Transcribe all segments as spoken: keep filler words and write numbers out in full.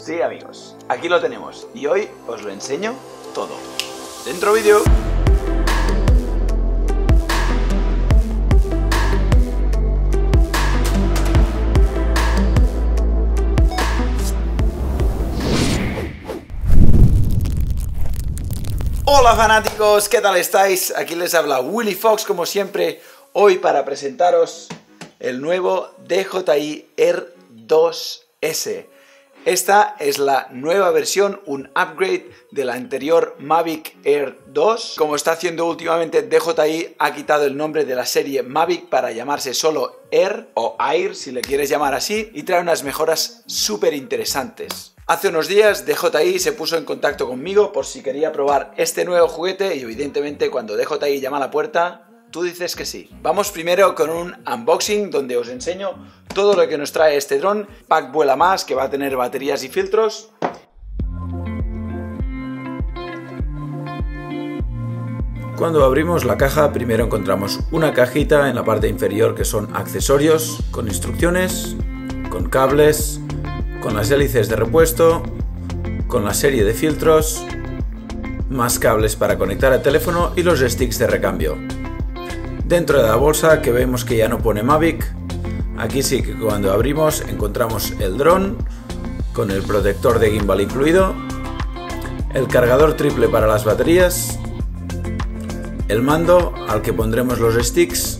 Sí, amigos, aquí lo tenemos y hoy os lo enseño todo. ¡Dentro vídeo! Hola fanáticos, ¿qué tal estáis? Aquí les habla Willy Fox como siempre, hoy para presentaros el nuevo D J I R dos S. Esta es la nueva versión, un upgrade de la anterior Mavic Air dos. Como está haciendo últimamente, D J I ha quitado el nombre de la serie Mavic para llamarse solo Air o Air, si le quieres llamar así, y trae unas mejoras súper interesantes. Hace unos días D J I se puso en contacto conmigo por si quería probar este nuevo juguete y evidentemente cuando D J I llama a la puerta, tú dices que sí. Vamos primero con un unboxing donde os enseño todo lo que nos trae este dron. Pack vuela más, que va a tener baterías y filtros. Cuando abrimos la caja, primero encontramos una cajita en la parte inferior que son accesorios, con instrucciones, con cables, con las hélices de repuesto, con la serie de filtros, más cables para conectar al teléfono y los sticks de recambio. Dentro de la bolsa, que vemos que ya no pone Mavic, aquí sí que cuando abrimos encontramos el dron con el protector de gimbal incluido, el cargador triple para las baterías, el mando al que pondremos los sticks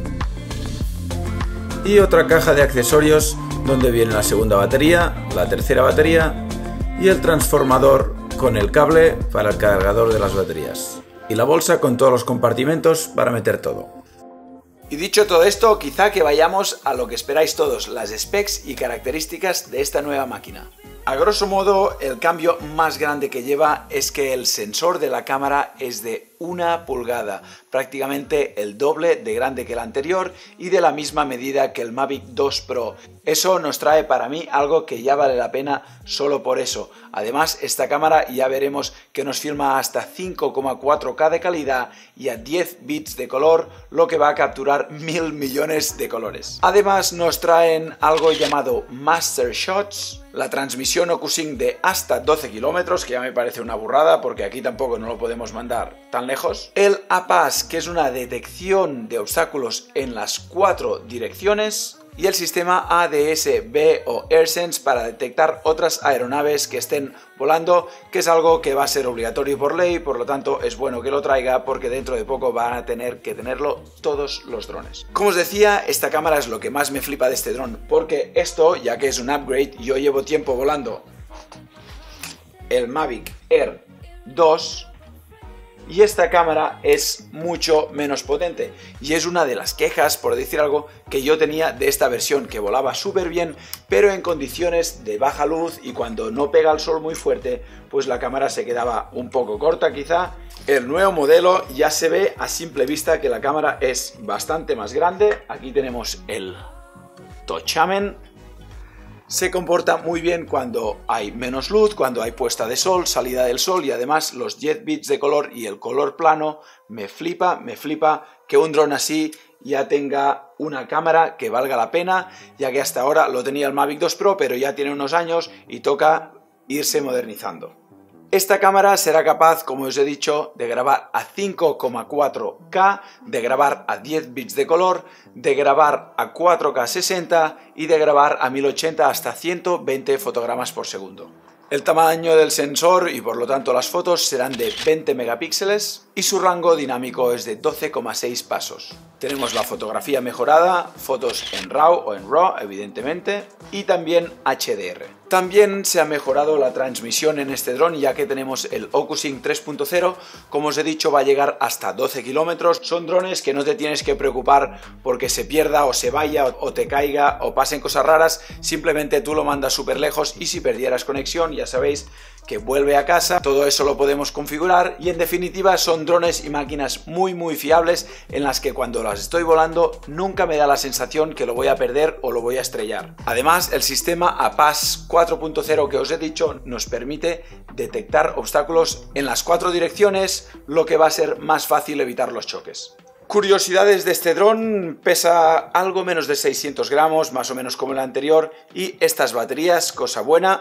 y otra caja de accesorios donde viene la segunda batería, la tercera batería y el transformador con el cable para el cargador de las baterías. Y la bolsa con todos los compartimentos para meter todo. Y dicho todo esto, quizá que vayamos a lo que esperáis todos, las specs y características de esta nueva máquina. A grosso modo, el cambio más grande que lleva es que el sensor de la cámara es de una pulgada, prácticamente el doble de grande que el anterior y de la misma medida que el Mavic dos Pro. Eso nos trae para mí algo que ya vale la pena solo por eso. Además, esta cámara ya veremos que nos filma hasta cinco coma cuatro K de calidad y a diez bits de color, lo que va a capturar mil millones de colores. Además, nos traen algo llamado Master Shots, la transmisión OcuSync de hasta doce kilómetros, que ya me parece una burrada porque aquí tampoco no lo podemos mandar tan lejos. El A P A S, que es una detección de obstáculos en las cuatro direcciones. Y el sistema A D S B o AirSense para detectar otras aeronaves que estén volando, que es algo que va a ser obligatorio por ley, por lo tanto es bueno que lo traiga porque dentro de poco van a tener que tenerlo todos los drones. Como os decía, esta cámara es lo que más me flipa de este dron, porque esto, ya que es un upgrade, yo llevo tiempo volando el Mavic Air dos y esta cámara es mucho menos potente y es una de las quejas, por decir algo, que yo tenía de esta versión, que volaba súper bien pero en condiciones de baja luz y cuando no pega el sol muy fuerte pues la cámara se quedaba un poco corta quizá. El nuevo modelo ya se ve a simple vista que la cámara es bastante más grande. Aquí tenemos el tochamen. Se comporta muy bien cuando hay menos luz, cuando hay puesta de sol, salida del sol y además los diez bits de color y el color plano. Me flipa, me flipa que un dron así ya tenga una cámara que valga la pena, ya que hasta ahora lo tenía el Mavic dos Pro, pero ya tiene unos años y toca irse modernizando. Esta cámara será capaz, como os he dicho, de grabar a cinco coma cuatro K, de grabar a diez bits de color, de grabar a cuatro K sesenta y de grabar a mil ochenta hasta ciento veinte fotogramas por segundo. El tamaño del sensor y por lo tanto las fotos serán de veinte megapíxeles y su rango dinámico es de doce coma seis pasos. Tenemos la fotografía mejorada, fotos en RAW o en RAW evidentemente y también H D R. También se ha mejorado la transmisión en este dron ya que tenemos el OcuSync tres punto cero, como os he dicho va a llegar hasta doce kilómetros. Son drones que no te tienes que preocupar porque se pierda o se vaya o te caiga o pasen cosas raras, simplemente tú lo mandas súper lejos y si perdieras conexión ya sabéis que vuelve a casa. Todo eso lo podemos configurar y en definitiva son drones y máquinas muy muy fiables en las que cuando las estoy volando nunca me da la sensación que lo voy a perder o lo voy a estrellar. Además el sistema A P A S cuatro punto cero que os he dicho nos permite detectar obstáculos en las cuatro direcciones, lo que va a ser más fácil evitar los choques. Curiosidades de este dron: pesa algo menos de seiscientos gramos, más o menos como el anterior, y estas baterías, cosa buena,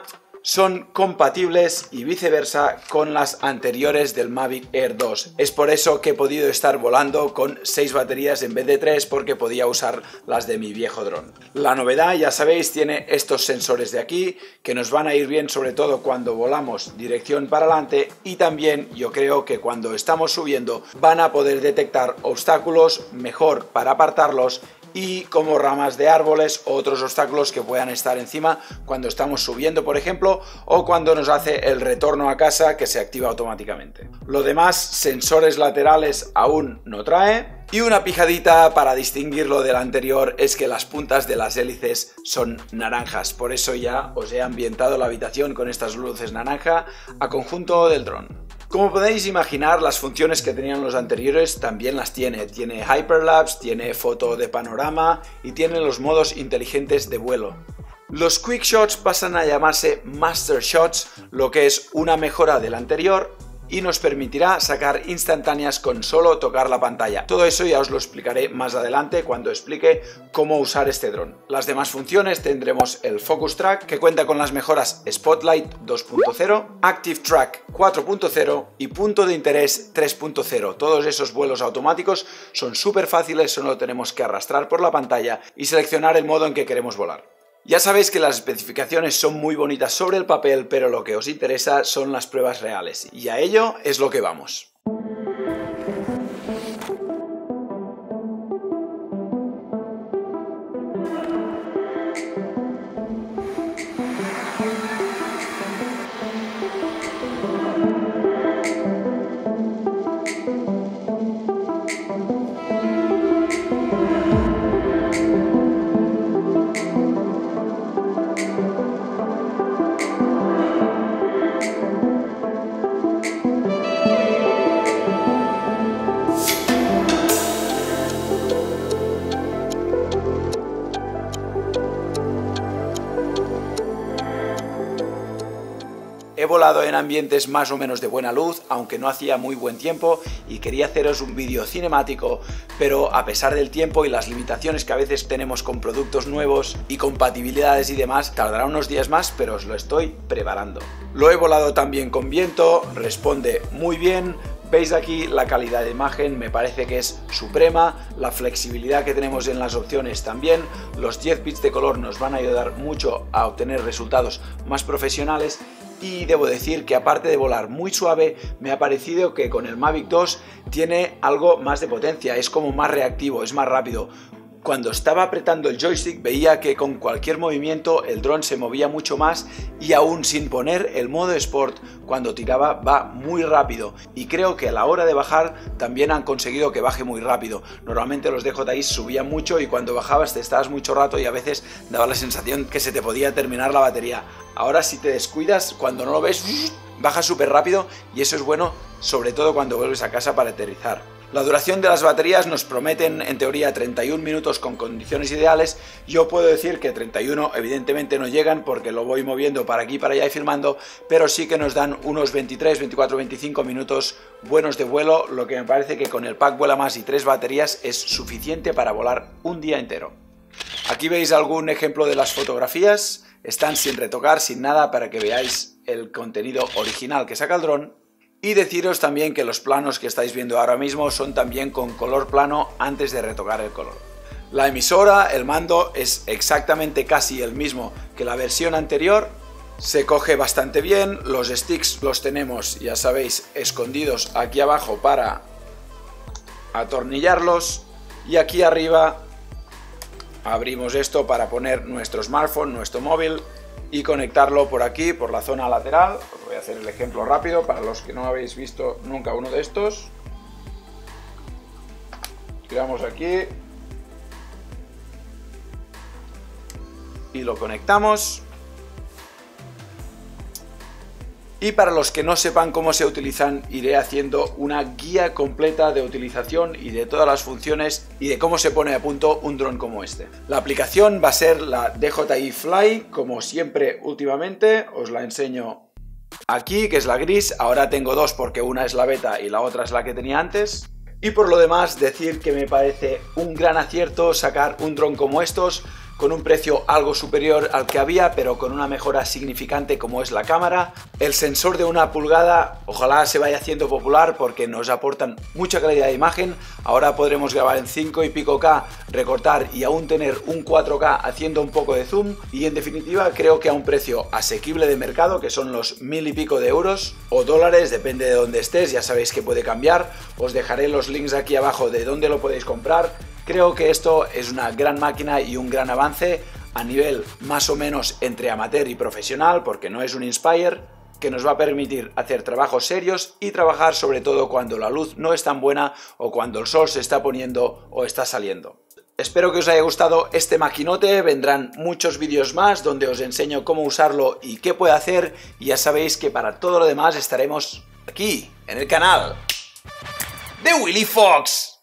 son compatibles y viceversa con las anteriores del Mavic Air dos. Es por eso que he podido estar volando con seis baterías en vez de tres, porque podía usar las de mi viejo dron. La novedad, ya sabéis, tiene estos sensores de aquí que nos van a ir bien sobre todo cuando volamos dirección para adelante, y también yo creo que cuando estamos subiendo van a poder detectar obstáculos mejor para apartarlos, y como ramas de árboles o otros obstáculos que puedan estar encima cuando estamos subiendo, por ejemplo, o cuando nos hace el retorno a casa, que se activa automáticamente. Lo demás, sensores laterales aún no trae. Y una pijadita para distinguirlo del anterior es que las puntas de las hélices son naranjas, por eso ya os he ambientado la habitación con estas luces naranja a conjunto del dron. Como podéis imaginar, las funciones que tenían los anteriores también las tiene. Tiene Hyperlapse, tiene foto de panorama y tiene los modos inteligentes de vuelo. Los Quick Shots pasan a llamarse Master Shots, lo que es una mejora del anterior, y nos permitirá sacar instantáneas con solo tocar la pantalla. Todo eso ya os lo explicaré más adelante cuando explique cómo usar este dron. Las demás funciones tendremos el Focus Track, que cuenta con las mejoras Spotlight dos punto cero, Active Track cuatro punto cero y Punto de Interés tres punto cero. Todos esos vuelos automáticos son súper fáciles, solo tenemos que arrastrar por la pantalla y seleccionar el modo en que queremos volar. Ya sabéis que las especificaciones son muy bonitas sobre el papel, pero lo que os interesa son las pruebas reales, y a ello es lo que vamos. He volado en ambientes más o menos de buena luz, aunque no hacía muy buen tiempo, y quería haceros un vídeo cinemático, pero a pesar del tiempo y las limitaciones que a veces tenemos con productos nuevos y compatibilidades y demás, tardará unos días más, pero os lo estoy preparando. Lo he volado también con viento, responde muy bien. Veis aquí la calidad de imagen, me parece que es suprema, la flexibilidad que tenemos en las opciones también, los diez bits de color nos van a ayudar mucho a obtener resultados más profesionales, y debo decir que aparte de volar muy suave, me ha parecido que con el Mavic dos tiene algo más de potencia, es como más reactivo, es más rápido. Cuando estaba apretando el joystick veía que con cualquier movimiento el dron se movía mucho más, y aún sin poner el modo Sport, cuando tiraba va muy rápido, y creo que a la hora de bajar también han conseguido que baje muy rápido. Normalmente los D J I subían mucho y cuando bajabas te estabas mucho rato y a veces daba la sensación que se te podía terminar la batería. Ahora si te descuidas, cuando no lo ves, baja súper rápido, y eso es bueno sobre todo cuando vuelves a casa para aterrizar. La duración de las baterías nos prometen en teoría treinta y un minutos con condiciones ideales. Yo puedo decir que treinta y uno evidentemente no llegan porque lo voy moviendo para aquí, para allá y filmando, pero sí que nos dan unos veintitrés, veinticuatro, veinticinco minutos buenos de vuelo, lo que me parece que con el pack Vuela Más y tres baterías es suficiente para volar un día entero. Aquí veis algún ejemplo de las fotografías, están sin retocar, sin nada, para que veáis el contenido original que saca el dron. Y deciros también que los planos que estáis viendo ahora mismo son también con color plano antes de retocar el color. La emisora, el mando, es exactamente casi el mismo que la versión anterior. Se coge bastante bien, los sticks los tenemos, ya sabéis, escondidos aquí abajo para atornillarlos. Y aquí arriba abrimos esto para poner nuestro smartphone, nuestro móvil, y conectarlo por aquí, por la zona lateral. Os voy a hacer el ejemplo rápido para los que no habéis visto nunca uno de estos. Tiramos aquí y lo conectamos. Y para los que no sepan cómo se utilizan, iré haciendo una guía completa de utilización y de todas las funciones y de cómo se pone a punto un dron como este. La aplicación va a ser la D J I Fly, como siempre últimamente. Os la enseño aquí, que es la gris. Ahora tengo dos porque una es la beta y la otra es la que tenía antes. Y por lo demás, decir que me parece un gran acierto sacar un dron como estos. con un precio algo superior al que había, pero con una mejora significante como es la cámara. El sensor de una pulgada, ojalá se vaya haciendo popular porque nos aportan mucha calidad de imagen. Ahora podremos grabar en cinco y pico K, recortar y aún tener un cuatro K haciendo un poco de zoom. Y en definitiva creo que a un precio asequible de mercado, que son los mil y pico de euros o dólares, depende de dónde estés, ya sabéis que puede cambiar. Os dejaré los links aquí abajo de dónde lo podéis comprar. Creo que esto es una gran máquina y un gran avance a nivel más o menos entre amateur y profesional, porque no es un Inspire, que nos va a permitir hacer trabajos serios y trabajar sobre todo cuando la luz no es tan buena o cuando el sol se está poniendo o está saliendo. Espero que os haya gustado este maquinote, vendrán muchos vídeos más donde os enseño cómo usarlo y qué puede hacer, y ya sabéis que para todo lo demás estaremos aquí, en el canal de Willy Fox.